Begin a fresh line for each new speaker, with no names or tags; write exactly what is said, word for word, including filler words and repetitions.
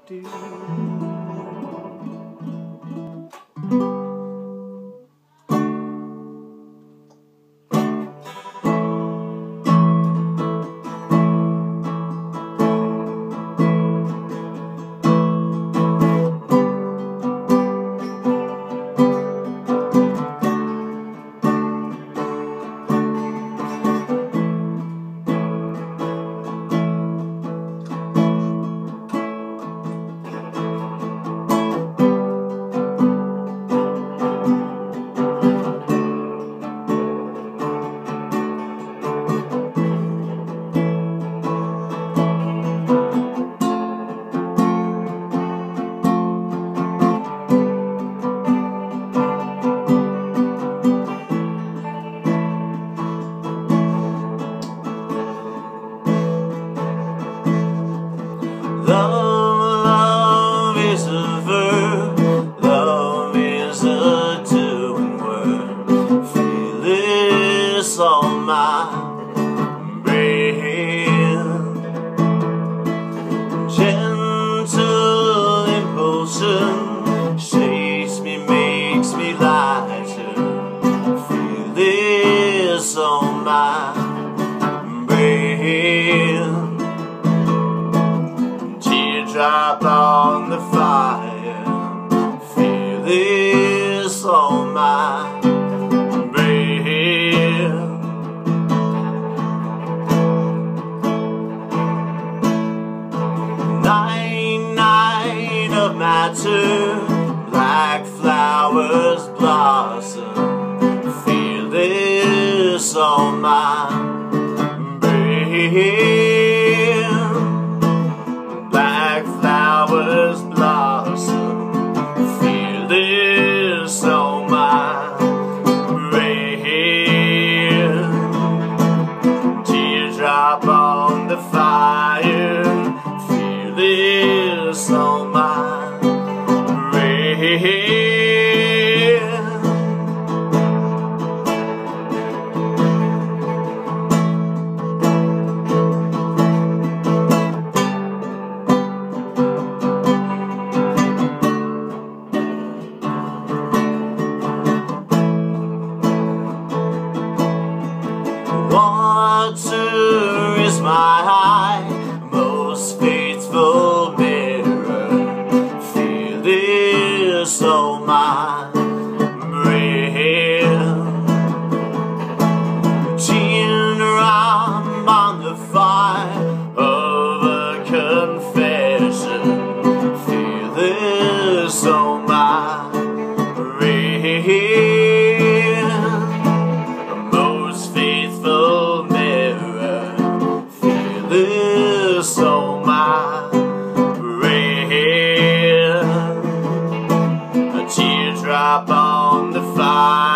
do.
Love, love is a verb, love is a doing word. Feel this on my brain. Gentle impulsion shakes me, makes me lighter. Feel this on my brain. Teardrop on the fire, feel this on my brain. Night, night of matter, black flowers blossom, feel this on my brain. Black flowers blossom, feel this on my brain. Teardrop on the fire, feel this on my brain. Water is my high, most faithful mirror. Feel this on my brain. Teardrop on the fire of a confession. Feel this on my brain. Most faithful mirror, feel this on my brain. A teardrop on the fire.